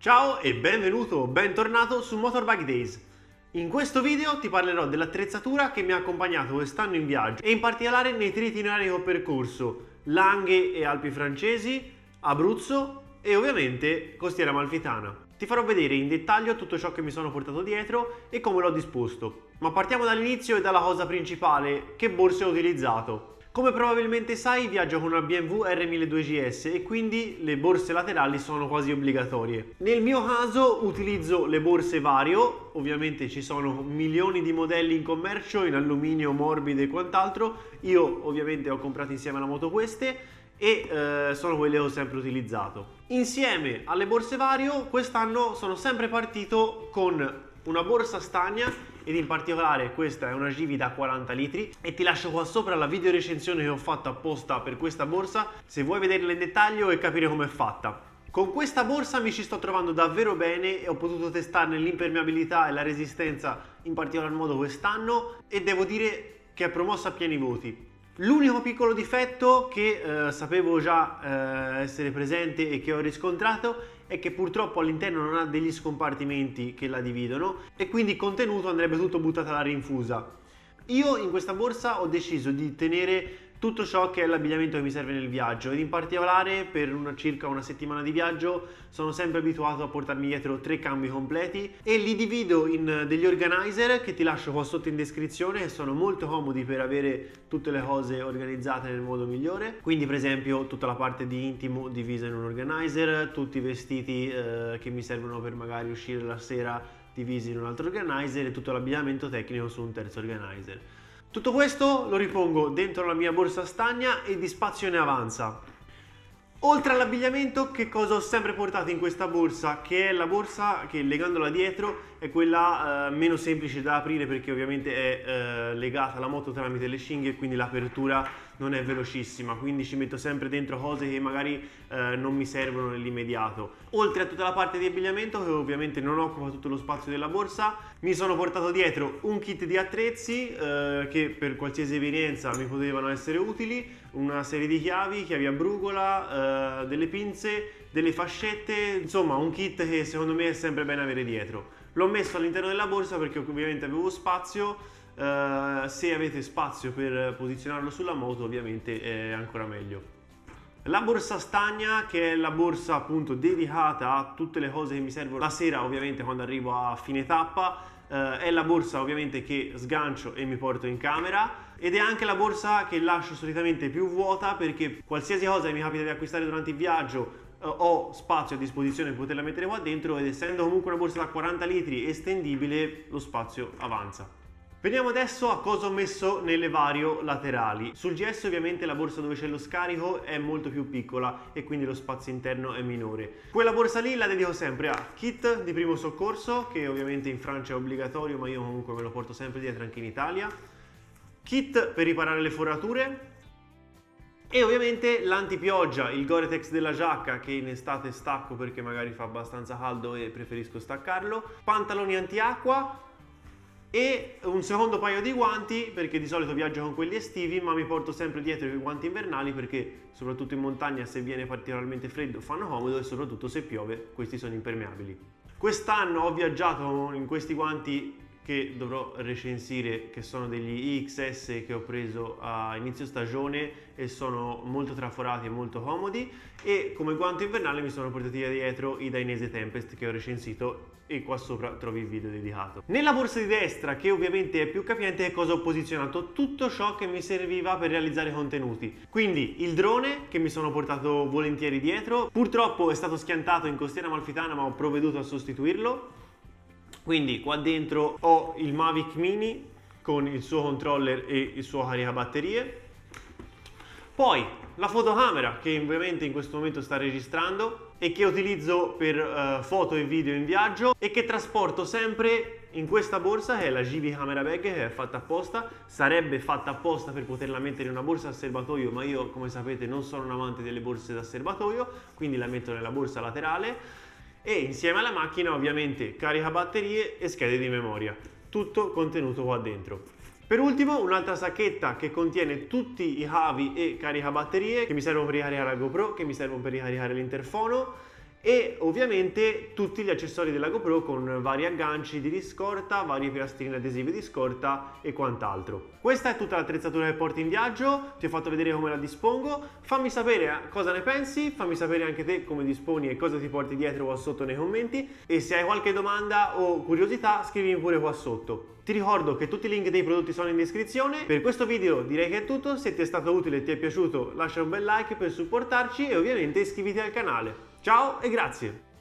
Ciao e benvenuto o bentornato su Motorbike Days. In questo video ti parlerò dell'attrezzatura che mi ha accompagnato quest'anno in viaggio e in particolare nei tre itinerari che ho percorso: Langhe e Alpi Francesi, Abruzzo e ovviamente Costiera Amalfitana. Ti farò vedere in dettaglio tutto ciò che mi sono portato dietro e come l'ho disposto. Ma partiamo dall'inizio e dalla cosa principale: che borse ho utilizzato. Come probabilmente sai, viaggio con una BMW R1200GS e quindi le borse laterali sono quasi obbligatorie. Nel mio caso utilizzo le borse Vario, ovviamente ci sono milioni di modelli in commercio in alluminio, morbide e quant'altro. Io ovviamente ho comprato insieme alla moto queste e sono quelle che ho sempre utilizzato. Insieme alle borse Vario quest'anno sono sempre partito con una borsa stagna ed in particolare questa è una Givi da 40 litri e ti lascio qua sopra la video recensione che ho fatto apposta per questa borsa se vuoi vederla in dettaglio e capire com'è fatta. Con questa borsa mi ci sto trovando davvero bene e ho potuto testarne l'impermeabilità e la resistenza in particolar modo quest'anno e devo dire che è promossa a pieni voti. L'unico piccolo difetto che sapevo già essere presente e che ho riscontrato è che purtroppo all'interno non ha degli scompartimenti che la dividono e quindi il contenuto andrebbe tutto buttato alla rinfusa. Io in questa borsa ho deciso di tenere tutto ciò che è l'abbigliamento che mi serve nel viaggio ed in particolare per circa una settimana di viaggio sono sempre abituato a portarmi dietro 3 cambi completi e li divido in degli organizer che ti lascio qua sotto in descrizione, che sono molto comodi per avere tutte le cose organizzate nel modo migliore. Quindi per esempio tutta la parte di intimo divisa in un organizer, tutti i vestiti che mi servono per magari uscire la sera divisi in un altro organizer e tutto l'abbigliamento tecnico su un terzo organizer. Tutto questo lo ripongo dentro la mia borsa stagna e di spazio ne avanza. Oltre all'abbigliamento, che cosa ho sempre portato in questa borsa? Che è la borsa che legandola dietro è quella meno semplice da aprire perché ovviamente è legata alla moto tramite le cinghie e quindi l'apertura non è velocissima, quindi ci metto sempre dentro cose che magari non mi servono nell'immediato. Oltre a tutta la parte di abbigliamento che ovviamente non occupa tutto lo spazio della borsa, mi sono portato dietro un kit di attrezzi che per qualsiasi evenienza mi potevano essere utili, una serie di chiavi a brugola, delle pinze, delle fascette, insomma un kit che secondo me è sempre bene avere dietro. L'ho messo all'interno della borsa perché ovviamente avevo spazio. Se avete spazio per posizionarlo sulla moto ovviamente è ancora meglio. La borsa stagna, che è la borsa appunto dedicata a tutte le cose che mi servono la sera ovviamente quando arrivo a fine tappa, è la borsa ovviamente che sgancio e mi porto in camera ed è anche la borsa che lascio solitamente più vuota perché qualsiasi cosa che mi capita di acquistare durante il viaggio ho spazio a disposizione per poterla mettere qua dentro ed essendo comunque una borsa da 40 litri estendibile lo spazio avanza. Veniamo adesso a cosa ho messo nelle Vario laterali. Sul GS ovviamente la borsa dove c'è lo scarico è molto più piccola e quindi lo spazio interno è minore. Quella borsa lì la dedico sempre a kit di primo soccorso, che ovviamente in Francia è obbligatorio ma io comunque me lo porto sempre dietro anche in Italia, kit per riparare le forature e ovviamente l'antipioggia, il Gore-Tex della giacca che in estate stacco perché magari fa abbastanza caldo e preferisco staccarlo, pantaloni antiacqua e un secondo paio di guanti perché di solito viaggio con quelli estivi ma mi porto sempre dietro i guanti invernali perché soprattutto in montagna se viene particolarmente freddo fanno comodo e soprattutto se piove questi sono impermeabili. Quest'anno ho viaggiato in questi guanti che dovrò recensire, che sono degli XS che ho preso a inizio stagione e sono molto traforati e molto comodi e come guanto invernale mi sono portati dietro i Dainese Tempest che ho recensito e qua sopra trovi il video dedicato. Nella borsa di destra, che ovviamente è più capiente, che cosa ho posizionato? Tutto ciò che mi serviva per realizzare contenuti. Quindi il drone che mi sono portato volentieri dietro, purtroppo è stato schiantato in Costiera Amalfitana ma ho provveduto a sostituirlo. Quindi qua dentro ho il Mavic Mini con il suo controller e il suo caricabatterie. Poi la fotocamera che ovviamente in questo momento sta registrando e che utilizzo per foto e video in viaggio e che trasporto sempre in questa borsa che è la Givi Camera Bag che è fatta apposta, sarebbe fatta apposta per poterla mettere in una borsa a serbatoio ma io come sapete non sono un amante delle borse da serbatoio quindi la metto nella borsa laterale. E insieme alla macchina ovviamente caricabatterie e schede di memoria, tutto contenuto qua dentro. Per ultimo un'altra sacchetta che contiene tutti i cavi e caricabatterie che mi servono per ricaricare la GoPro, che mi servono per ricaricare l'interfono e ovviamente tutti gli accessori della GoPro con vari agganci di scorta, varie piastrine adesive di scorta e quant'altro. Questa è tutta l'attrezzatura che porti in viaggio, ti ho fatto vedere come la dispongo, fammi sapere cosa ne pensi, fammi sapere anche te come disponi e cosa ti porti dietro qua sotto nei commenti, e se hai qualche domanda o curiosità scrivimi pure qua sotto. Ti ricordo che tutti i link dei prodotti sono in descrizione. Per questo video direi che è tutto, se ti è stato utile e ti è piaciuto lascia un bel like per supportarci e ovviamente iscriviti al canale. Ciao e grazie!